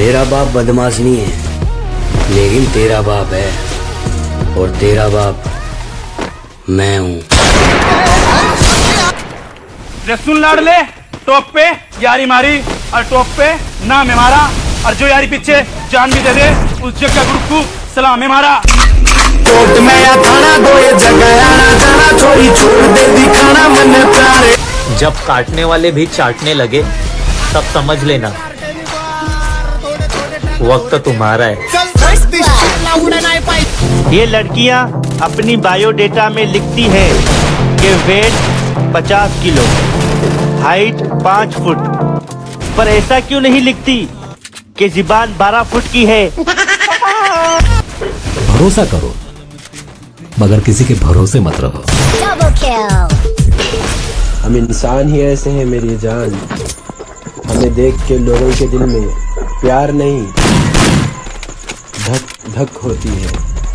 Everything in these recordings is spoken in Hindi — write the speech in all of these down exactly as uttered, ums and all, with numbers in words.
तेरा बाप बदमाश नहीं है, लेकिन तेरा बाप है, और तेरा बाप मैं हूँ। सुन लाडले, टॉप पे यारी मारी और टॉप पे नाम है मारा, और जो यारी पीछे जान भी दे दे उस जगह ग्रुप को सलाम है मारा। कोर्ट में या थाना दो ये जगह आना जाना छोड़ी छोड़ दे दिखाना मन प्यारे। जब काटने वाले भी चाटने लगे तब समझ लेना वक्त तुम्हारा है। ये लड़कियां अपनी बायोडेटा में लिखती है कि वेट पचास किलो, हाइट पाँच फुट, पर ऐसा क्यों नहीं लिखती कि ज़ुबान बारह फुट की है। भरोसा करो मगर किसी के भरोसे मत रहो। हम इंसान ही ऐसे हैं मेरी जान, हमें देख के लोगों के दिल में प्यार नहीं धक धक होती है।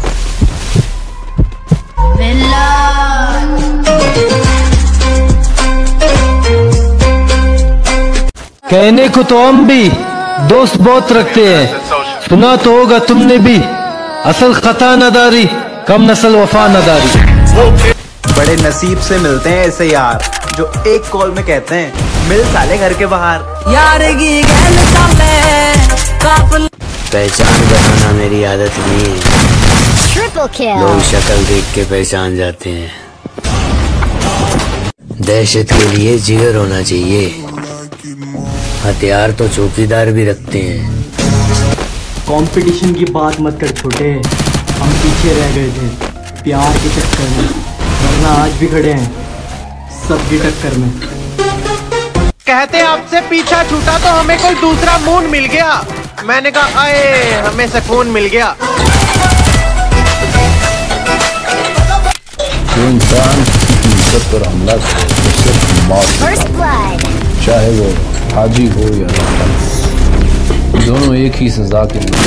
कहने को तो हम भी दोस्त बहुत रखते हैं, सुना तो होगा तुमने भी, असल खता नदारी कम नस्ल वफा नदारी। बड़े नसीब से मिलते हैं ऐसे यार जो एक कॉल में कहते हैं मिल साले घर के बाहर। यार की पहचान बनाना मेरी आदत नहीं है, लोग शक्ल देख के पहचान जाते हैं। दहशत के लिए जिगर होना चाहिए, हथियार तो चौकीदार भी रखते हैं। कंपटीशन की बात मत कर छोटे, हम पीछे रह गए थे प्यार के चक्कर में, वरना आज भी खड़े हैं सबकी टक्कर में। कहते आपसे पीछा छूटा तो हमें कोई दूसरा मून मिल गया, मैंने कहा आए हमें सुकून मिल गया। जो इंसान की इज्जत पर हमला करे तो सिर्फ मौत, चाहे वो हाजी हो या राजा, दोनों एक ही सजा के लिए।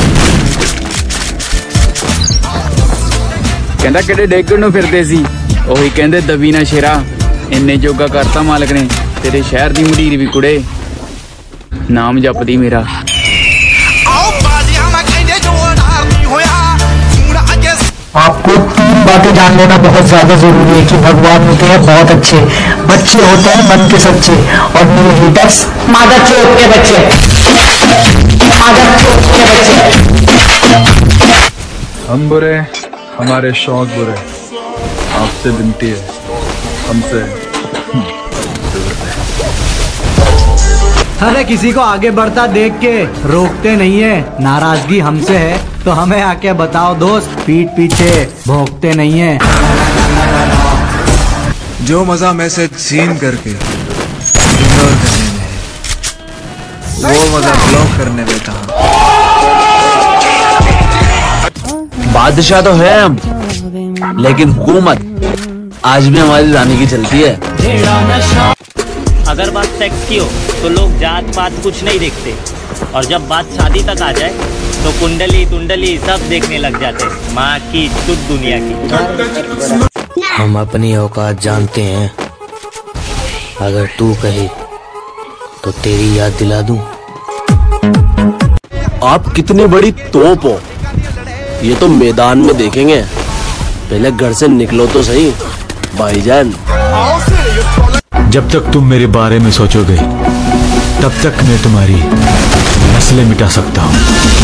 कहता किहड़े डेगण नूं फिरदे सी, ओही कहंदे दबी ना शेरा, इन्ने जोगा करता मालक ने तेरे शहर दी मुंडीर भी कुड़े, नाम जपदी मेरा। आपको तीन बातें जान लेना बहुत ज्यादा जरूरी है कि भगवान होते हैं बहुत अच्छे, बच्चे होते हैं मन के सच्चे, और मेरे हेटर्स मादर चोट के बच्चे, मादर चोट के बच्चे। हम बुरे, हमारे शौक बुरे, आपसे विनती है हमसे अरे किसी को आगे बढ़ता देख के रोकते नहीं है, नाराजगी हमसे है तो हमें आके बताओ दोस्त, पीठ पीछे भोंकते नहीं है। जो मजा मैसेज सीन करके इग्नोर करने में है, वो मजा ब्लॉक करने में था। बादशाह तो है हम, लेकिन हुकूमत आज भी हमारी रानी की चलती है। अगर बात सेक्स की हो तो लोग जात पात कुछ नहीं देखते, और जब बात शादी तक आ जाए तो कुंडली तुंडली सब देखने लग जाते, माँ की शुद्ध दुनिया की। हम अपनी औकात जानते हैं, अगर तू कहे तो तेरी याद दिला दूं। आप कितनी बड़ी तोप हो ये तो मैदान में देखेंगे, पहले घर से निकलो तो सही भाईजान। जब तक तुम मेरे बारे में सोचोगे तब तक मैं तुम्हारी नस्लें मिटा सकता हूँ।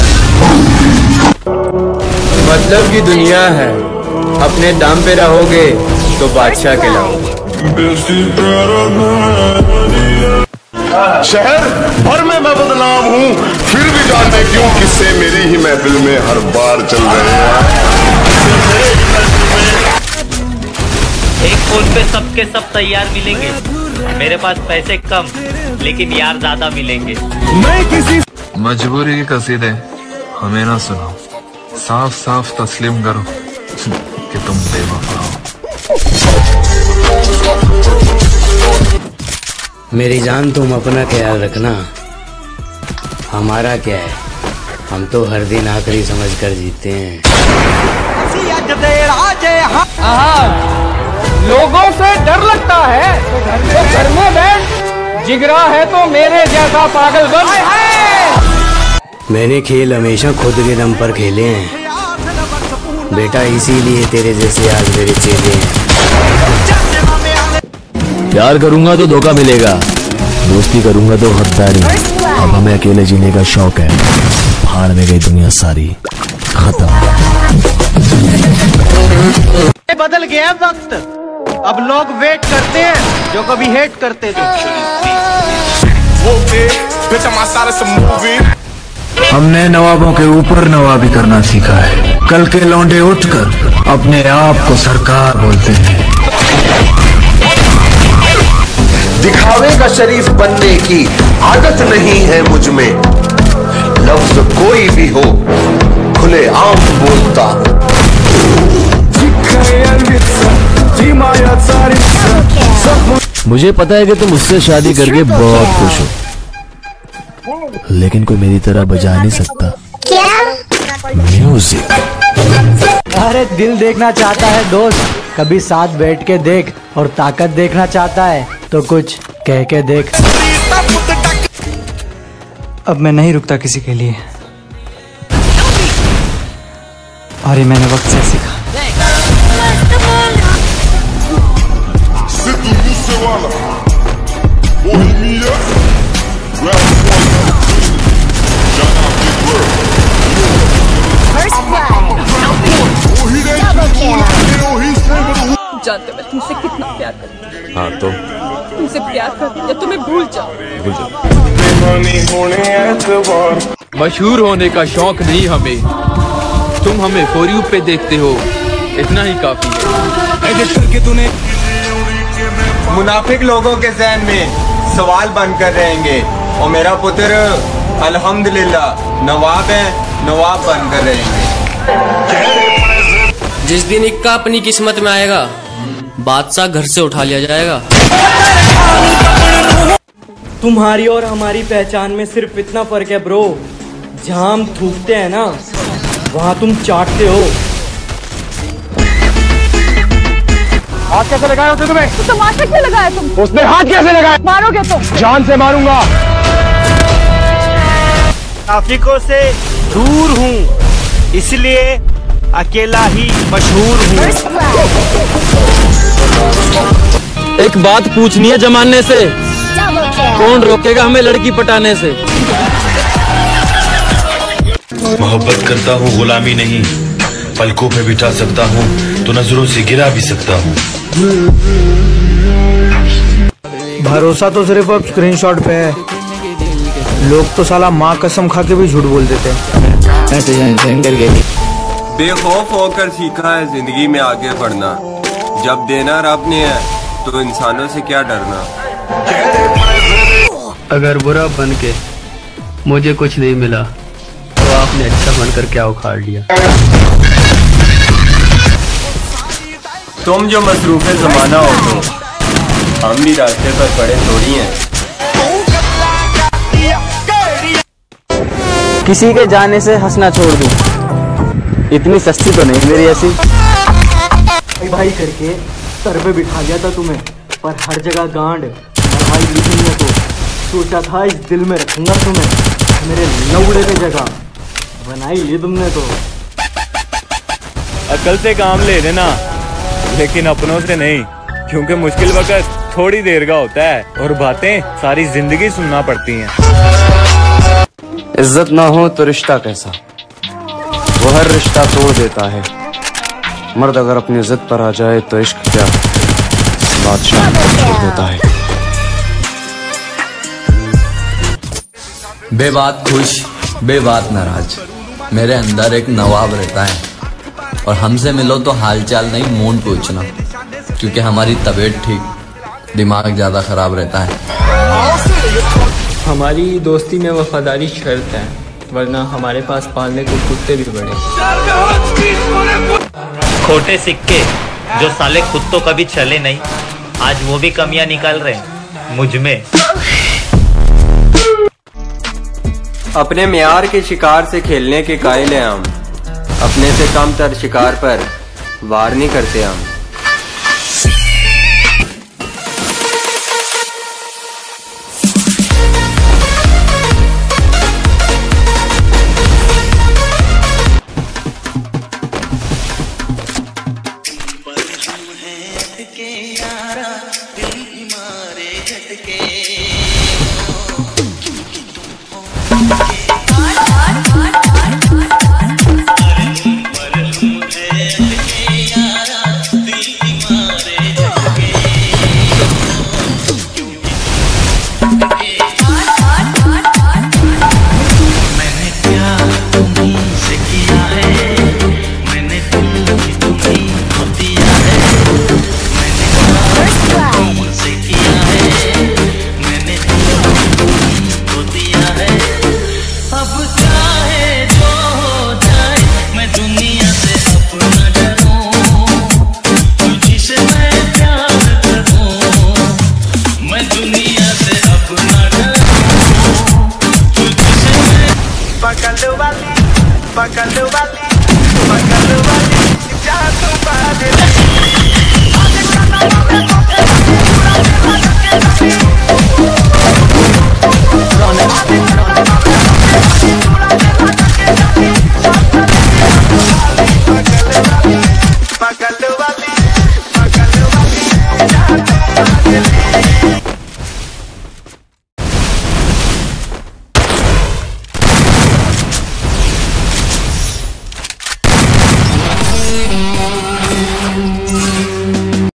मतलब की दुनिया है, अपने दम पे रहोगे तो बादशाह कहलाओगे। शहर भर में मैं बदनाम हूँ, फिर भी जाने क्यों किस्से मेरी ही महफिल में हर बार चल रहे हैं। एक फोन पे सबके सब तैयार मिलेंगे, मेरे पास पैसे कम लेकिन यार ज्यादा मिलेंगे। मैं किसी मजबूरी के कसीदे हमें ना सुनाओ, साफ साफ तस्लीम करो कि तुम बेवफा हो। मेरी जान तुम अपना ख्याल रखना, हमारा क्या है, हम तो हर दिन आखिरी समझ कर जीते हैं। लोगों से डर लगता है तो घर में बैठ, जिगरा है तो मेरे जैसा पागल बन। मैंने खेल हमेशा खुद के दम पर खेले हैं बेटा, इसीलिए तेरे जैसे आज मेरे चेले हैं। प्यार करूंगा तो धोखा मिलेगा, दोस्ती करूंगा तो गद्दारी। अब हमें अकेले जीने का शौक है, भाड़ में गई दुनिया सारी, खत्म। बदल गया वक्त, अब लोग वेट करते हैं जो कभी हेट करते थे। हमने नवाबों के ऊपर नवाबी करना सीखा है। कल के लौंडे उठकर अपने आप को सरकार बोलते हैं। दिखावे का शरीफ बनने की आदत नहीं है मुझ में, लफ्ज कोई भी हो खुले आम बोलता हूँ। मुझे पता है कि तुम मुझसे शादी करके बहुत खुश हो, लेकिन कोई मेरी तरह बजा नहीं सकता म्यूजिक। अरे दिल देखना चाहता है दोस्त, कभी साथ बैठ के देख, और ताकत देखना चाहता है तो कुछ कह के देख। अब मैं नहीं रुकता किसी के लिए, और ये मैंने वक्त से सीखा। जानते मैं तुमसे कितना प्यार करती हूँ। हाँ तो तुमसे प्यार करती या तुम्हें भूल जाओ। भूल जाओ। मशहूर होने का शौक नहीं हमें, तुम हमें फॉर यू पे देखते हो, इतना ही काफी है। एडिट करके तूने मुनाफिक लोगों के ज़हन में सवाल बनकर रहेंगे, और मेरा पुत्र अल्हम्दुलिल्लाह नवाब है, नवाब बनकर रहेंगे। जिस दिन इक्का अपनी किस्मत में आएगा, बादशाह घर से उठा लिया जाएगा। तुम्हारी और हमारी पहचान में सिर्फ इतना फर्क है ब्रो, जहाँ हम थूकते हैं ना, वहाँ तुम चाटते हो। हाथ कैसे लगाया उसने तुम्हें? तो तमाशा क्यों लगाया तुम? उसने हाथ कैसे लगाया? मारोगे तुम? जान से मारूंगा। मुनाफिकों से दूर हूँ, इसलिए अकेला ही मशहूर हूँ। एक बात पूछनी है जमाने से, कौन रोकेगा हमें लड़की पटाने से? मोहब्बत करता हूँ गुलामी नहीं, पलकों पे बिठा सकता हूँ तो नजरों से गिरा भी सकता हूँ। भरोसा तो सिर्फ अब स्क्रीनशॉट पे है, लोग तो साला माँ कसम खा के भी झूठ बोल देते हैं। बेखौफ होकर सीखा है जिंदगी में आगे बढ़ना, जब देना रब ने है तो इंसानों से क्या डरना। अगर बुरा बन के मुझे कुछ नहीं मिला तो आपने अच्छा बनकर क्या उखाड़ लिया। तुम जो मसरूफे जमाना हो तो हम भी रास्ते पर पड़े थोड़ी हैं। किसी के जाने से हंसना छोड़ दूं, इतनी सस्ती तो नहीं मेरी ऐसी। भाई भाई करके सर पे बिठा लिया था तुम्हें, पर हर जगह गांड भाई लिखूंगा तो सोचा था इस दिल में रखूंगा तुम्हें, मेरे लौड़े पे जगह बनाई ली तुमने तो। अकल से काम ले लेना, लेकिन अपनों से नहीं, क्योंकि मुश्किल वक्त थोड़ी देर का होता है और बातें सारी जिंदगी सुनना पड़ती हैं। इज्जत ना हो तो रिश्ता कैसा, वो हर रिश्ता तोड़ देता है। मर्द अगर अपनी इज्जत पर आ जाए तो इश्क क्या बादशाह तोड़ देता है। बेबात खुश बेबात नाराज, मेरे अंदर एक नवाब रहता है, और हमसे मिलो तो हालचाल नहीं मूड पूछना, क्योंकि हमारी तबीयत ठीक, दिमाग ज्यादा खराब रहता है। हमारी दोस्ती में वफादारी शर्त है, वरना हमारे पास पालने को कुत्ते भी बड़े। खोटे सिक्के जो साले खुद तो कभी चले नहीं, आज वो भी कमियां निकाल रहे हैं मुझ में। अपने म्यार के शिकार से खेलने के कायल हैं हम, अपने से कम तर शिकार पर वार नहीं करते हम। झटके यारा दिल भी मारे झटके पकड़ वाली पकड़ वाली जादू बादल